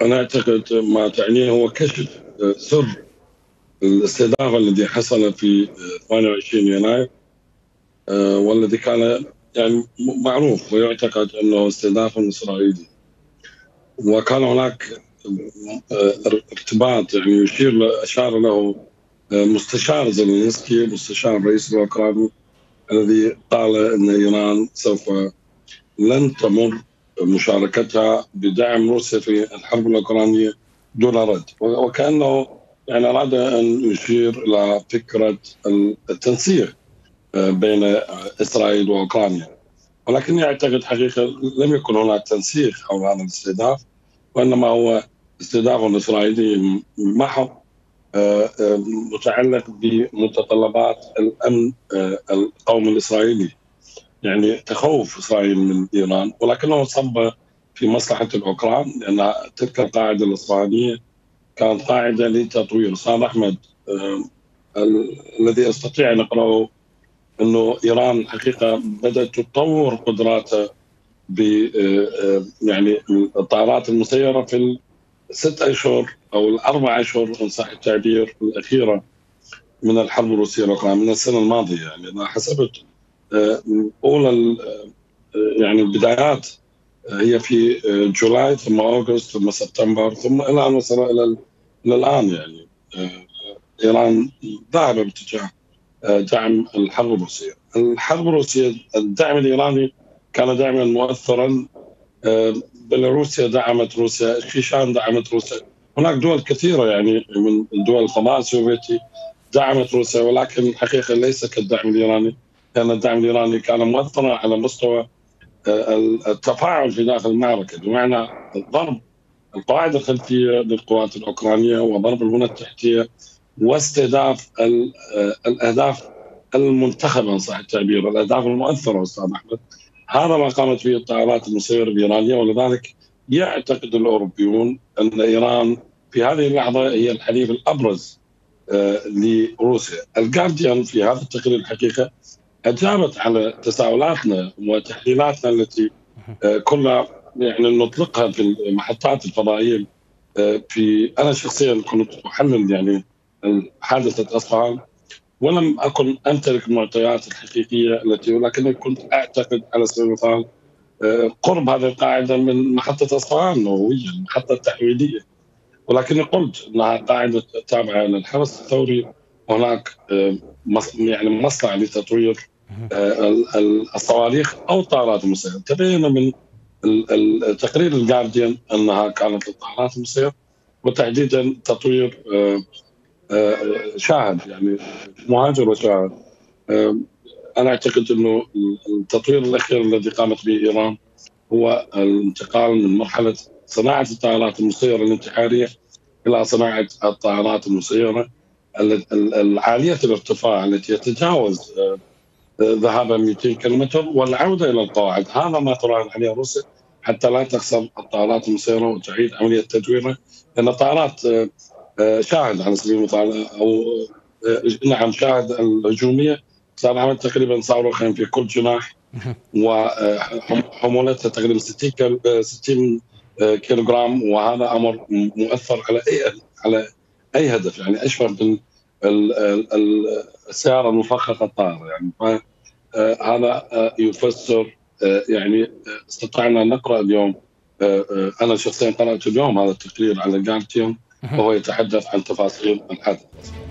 أنا أعتقد ما تعنيه هو كشف سر الاستهداف الذي حصل في 28 يناير، والذي كان يعني معروف ويعتقد أنه استهداف إسرائيلي، وكان هناك ارتباط يعني أشار له مستشار زيلينسكي مستشار الرئيس الأوكراني، الذي قال أن إيران سوف لن تمر مشاركتها بدعم روسيا في الحرب الأوكرانية دون رد، وكأنه يعني أراد أن يشير إلى فكرة التنسيق بين إسرائيل وأوكرانيا. ولكني أعتقد حقيقة لم يكن هناك تنسيق حول هذا الاستهداف، وإنما هو استهداف إسرائيلي محض متعلق بمتطلبات الأمن القومي الإسرائيلي، يعني تخوف إسرائيل من إيران، ولكنه صب في مصلحة الأوكران، لأن تلك القاعدة الإسرائيلية كانت قاعدة لتطوير. أستاذ أحمد، الذي أستطيع أن أقرأه أنه إيران حقيقة بدأت تطور قدراتها ب يعني الطائرات المسيرة في الست أشهر أو الأربع أشهر إن صح التعبير الأخيرة من الحرب الروسية الأوكرانية من السنة الماضية. يعني أنا حسبت أولى يعني البدايات هي في جولاي، ثم أغسطس، ثم سبتمبر، ثم إلى أن وصل إلى الآن. يعني إيران ذهب باتجاه دعم الحرب الروسية. الحرب الروسية الدعم الإيراني كان دعما مؤثرا. بيلاروسيا دعمت روسيا، الشيشان دعمت روسيا، هناك دول كثيرة يعني من دول الفضاء السوفيتي دعمت روسيا، ولكن حقيقة ليس كالدعم الإيراني، لأن الدعم الإيراني كان مؤثرا على مستوى التفاعل في داخل المعركة، بمعنى ضرب القواعد الخلفية للقوات الأوكرانية وضرب البنى التحتية واستهداف الأهداف المنتخبة إن صح التعبير، الأهداف المؤثرة. أستاذ أحمد، هذا ما قامت به الطائرات المسيرة الإيرانية، ولذلك يعتقد الأوروبيون أن إيران في هذه اللحظة هي الحليف الأبرز لروسيا. الجارديان في هذا التقرير الحقيقة أجابت على تساؤلاتنا وتحليلاتنا التي كنا يعني نطلقها في المحطات الفضائية. أنا شخصيا كنت أحلل يعني حادثة أصفهان، ولم أكن أمتلك المعطيات الحقيقية التي، ولكني كنت أعتقد على سبيل المثال قرب هذه القاعدة من محطة أصفهان النووية، المحطة التحويلية، ولكني قلت أنها قاعدة تابعة للحرس الثوري، هناك يعني مصنع لتطوير الصواريخ أو الطائرات المسيرة. تبين من التقرير الجارديان أنها كانت للطائرات المسيرة، وتحديدا تطوير شاهد، يعني مهاجر وشاهد. أنا أعتقد أنه التطوير الأخير الذي قامت به إيران هو الانتقال من مرحلة صناعة الطائرات المسيرة الانتحارية إلى صناعة الطائرات المسيرة العالية الارتفاع التي يتجاوز ذهابا 200 كيلومتر والعودة إلى القواعد. هذا ما تراهن عليه روسيا حتى لا تخسر الطائرات المسيرة وتعيد عملية تدويرها، لأن الطائرات شاهد على سبيل المثال أو نعم شاهد الهجومية صار تقريبا صاروخين في كل جناح، وحمولتها تقريبا 60 كيلوغرام، وهذا أمر مؤثر على أي هدف، يعني أشبه من السيارة المفخخة الطائرة. يعني هذا يفسر يعني استطعنا نقرأ اليوم. أنا شخصيا قرأت اليوم هذا التقرير على جارتيوم وهو يتحدث عن تفاصيل الحدث.